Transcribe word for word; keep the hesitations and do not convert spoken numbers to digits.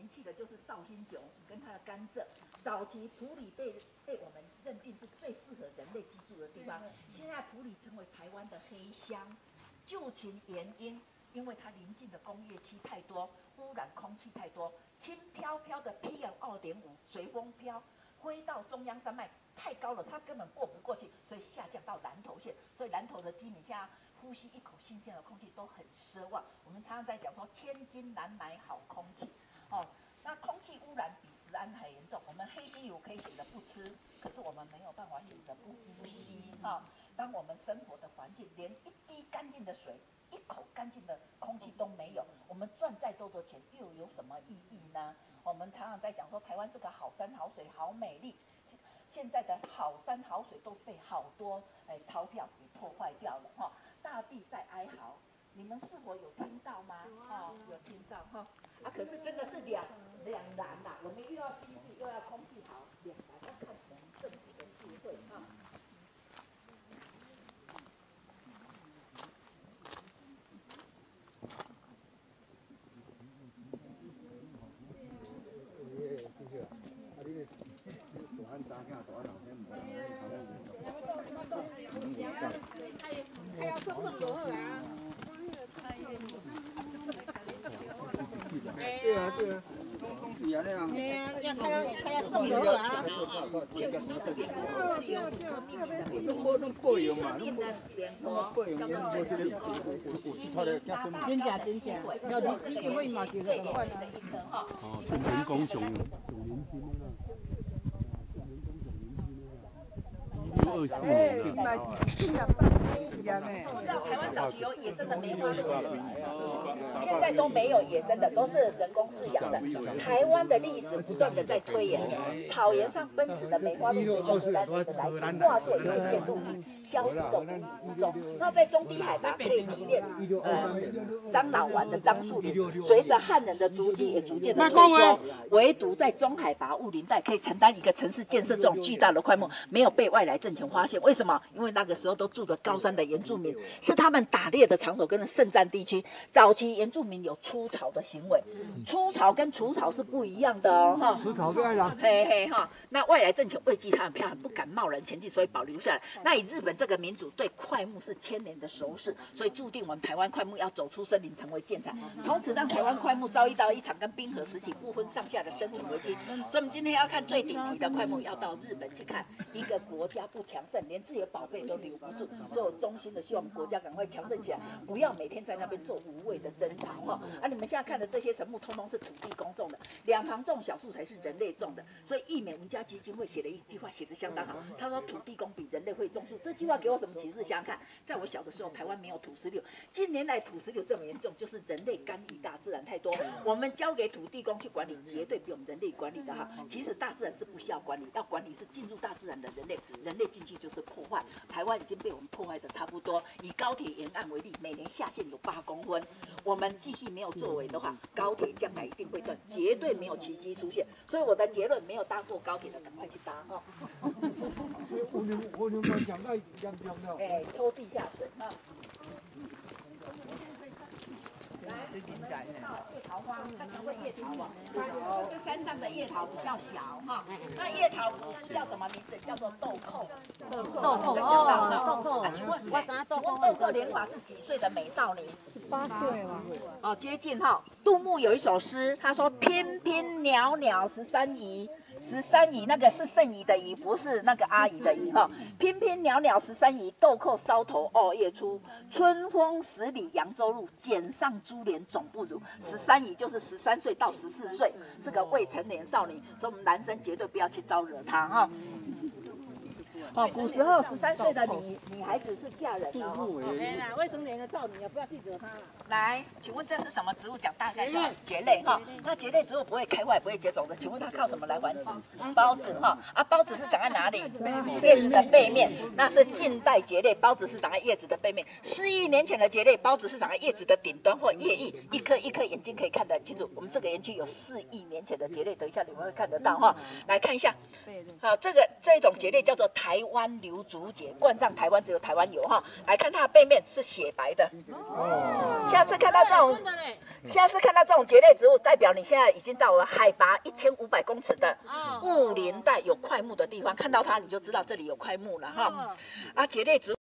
气的就是绍兴酒跟它的甘蔗。早期埔里被被我们认定是最适合人类居住的地方，现在埔里成为台湾的黑箱。究其原因，因为它临近的工业区太多，污染空气太多，轻飘飘的 P M 二点五随风飘，飞到中央山脉太高了，它根本过不过去，所以下降到南投县。所以南投的居民现在呼吸一口新鲜的空气都很奢望。我们常常在讲说千金难买好空气，哦，那空气污染比食安还严重。我们黑犀牛可以选择不吃，可是我们没有办法选择不呼吸，哈、哦。当我们生活的环境连一滴干净的水、一口干净的空气都没有，我们赚再多的钱又有什么意义呢？我们常常在讲说台湾是个好山好水好美丽，现在的好山好水都被好多哎钞票给破坏掉了哈、哦，大地在哀嚎，你们是否有听到吗？哦，有听到哈、哦、啊，可是真的是两两难呐、啊，我们又要经济又要空气好，两难要看我们政府的智慧啊。 对啊对啊，拢是安尼啊。嘿啊，要开要开要送就好啊。无拢备用嘛，拢无备用，无这个他的真假真假，要你你因为嘛就是咁款啊。 哦，天天讲上上年轻啊。二四年的。 我知道台湾早期有野生的梅花鹿，现在都没有野生的，都是人工饲养的。台湾的历史不断的在推演，草原上奔驰的梅花鹿随着荷兰人的来袭，化作一个建筑物，消失的无影无踪。那在中低海拔可以提炼呃樟脑丸的樟树林，随着汉人的足迹也逐渐的退休，唯独在中海拔雾林带可以承担一个城市建设这种巨大的块木，没有被外来政权发现。为什么？因为那个时候都住的高山的原住民，是他们打猎的场所跟圣战地区。早期原住民有出草的行为，出草跟除草是不一样的哦，哈。 除草对啦。 嘿嘿哈，那外来政权畏惧他们，他们不敢贸然前进，所以保留下来。那以日本这个民族对块木是千年的熟识，所以注定我们台湾块木要走出森林，成为建材，从此让台湾块木遭遇到一场跟冰河时期不分上下的生存危机。所以我们今天要看最顶级的块木，要到日本去看。一个国家不强盛，连自己的宝贝都留不住，所以我衷心的希望国家赶快强盛起来，不要每天在那边做无谓的争吵哈。啊，你们现在看的这些神木，通通是土地公种的，两旁种小树才是人类种的。所以义美文家基金会写了一句话，写得相当好。他说土地公比人类会种树，这句话给我什么启示？想想看，在我小的时候，台湾没有土石流，近年来土石流这么严重，就是人类干预大自然太多。我们交给土地公去管理，绝对比我们人类管理的好。其实大自然是不需要管理，要管理是进入大自然的人类，人类进去就是破坏。台湾已经被我们破坏的差不多。以高铁沿岸为例，每年下线有八公分，我们继续没有作为的话，高铁将来一定会断，绝对没有奇迹出现。所以我的结论，没有搭过高铁的赶快去搭哈。 我能我能够讲到一样样的。 哎，抽地下水哈。来，我们到叶桃花，看看会叶桃啊。这是山上的叶桃比较小哈，那叶桃叫什么名字？叫做豆蔻。豆蔻哦，豆蔻。啊，请问，我请问豆蔻莲华是几岁的美少女？ 十八岁嘛。 哦，接近哈。杜牧有一首诗，他说：“翩翩袅袅十三姨。”十三姨那个是圣姨的姨，不是那个阿姨的姨哈。翩翩袅袅十三姨，豆蔻梢头二月初。春风十里扬州路，剪上珠帘总不如。十三姨就是十三岁到十四岁，是个未成年少女，所以我们男生绝对不要去招惹她哈。哦，古时候十三岁的女女孩子是嫁人的哦。 哎呀，未成年的少女啊，不要去惹她了。 来，请问这是什么植物？讲大概叫蕨类哈。那蕨类植物不会开花，也不会结种的，请问它靠什么来繁殖？孢子哈。啊，孢子是长在哪里？叶子的背面。那是近代蕨类，孢子是长在叶子的背面。四亿年前的蕨类，孢子是长在叶子的顶端或叶翼，一颗一颗眼睛可以看得很清楚。我们这个园区有四亿年前的蕨类，等一下你们会看得到哈。来看一下，好，这个这种蕨类叫做台台湾流竹节，冠上台湾只有台湾有哈。来看它的背面是雪白的。哦。下次看到这种，下次看到这种节类植物，代表你现在已经到了海拔一千五百公尺的雾林带有块木的地方，看到它你就知道这里有块木了哈。啊，节类植物。